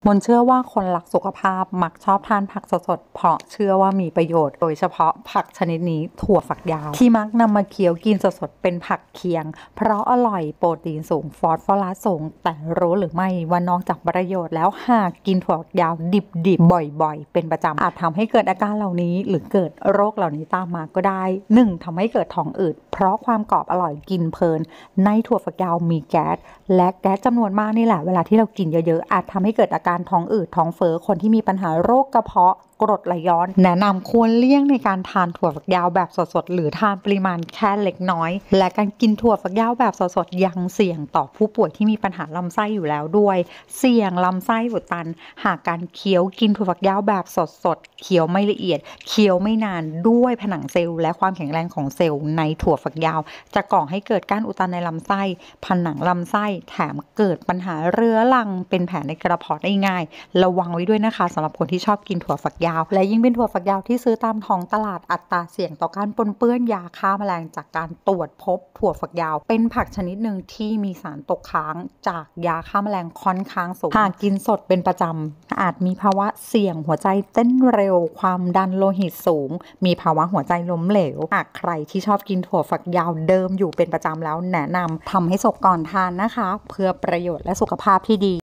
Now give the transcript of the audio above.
มนเชื่อว่าคนรักสุขภาพมักชอบทานผักสดๆเพราะเชื่อว่ามีประโยชน์โดยเฉพาะผักชนิดนี้ถั่วฝักยาวที่มักนำมาเคี้ยวกินสดๆเป็นผักเคียงเพราะอร่อยโปรตีนสูงฟอสฟอรัสสูงแต่รู้หรือไม่ว่านอกจากประโยชน์แล้วหากกินถั่วฝักยาวดิบๆบ่อยๆเป็นประจำอาจทำให้เกิดอาการเหล่านี้หรือเกิดโรคเหล่านี้ตามมาก็ได้ 1. ทำให้เกิดท้องอืดเพราะความกรอบอร่อยกินเพลินในถั่วฝักยาวมีแก๊สและแก๊สจำนวนมากนี่แหละเวลาที่เรากินเยอะๆอาจทำให้เกิดอาการท้องอืดท้องเฟ้อคนที่มีปัญหาโรคกระเพาะกรดไหลย้อนแนะนำควรเลี่ยงในการทานถั่วฝักยาวแบบสดๆหรือทานปริมาณแค่เล็กน้อยและการกินถั่วฝักยาวแบบสดๆยังเสี่ยงต่อผู้ป่วยที่มีปัญหาลำไส้อยู่แล้วด้วยเสี่ยงลำไส้อุดตันหากการเคี้ยวกินถั่วฝักยาวแบบสดๆเคี้ยวไม่ละเอียดเคี้ยวไม่นานด้วยผนังเซลล์และความแข็งแรงของเซลล์ในถั่วฝักยาวจะก่อให้เกิดการอุดตันในลำไส้ผนังลำไส้แถมเกิดปัญหาเรื้อรังเป็นแผลในกระเพาะได้ง่ายระวังไว้ด้วยนะคะสำหรับคนที่ชอบกินถั่วฝักยาวและยิ่งเป็นถั่วฝักยาวที่ซื้อตามท้องตลาดอัตราเสี่ยงต่อการปนเปื้อนยาฆ่าแมลงจากการตรวจพบถั่วฝักยาวเป็นผักชนิดหนึ่งที่มีสารตกค้างจากยาฆ่าแมลงค่อนข้างสูงหากกินสดเป็นประจำอาจมีภาวะเสี่ยงหัวใจเต้นเร็วความดันโลหิตสูงมีภาวะหัวใจล้มเหลวหากใครที่ชอบกินถั่วฝักยาวเดิมอยู่เป็นประจำแล้วแนะนำทำให้สุกก่อนทานนะคะเพื่อประโยชน์และสุขภาพที่ดี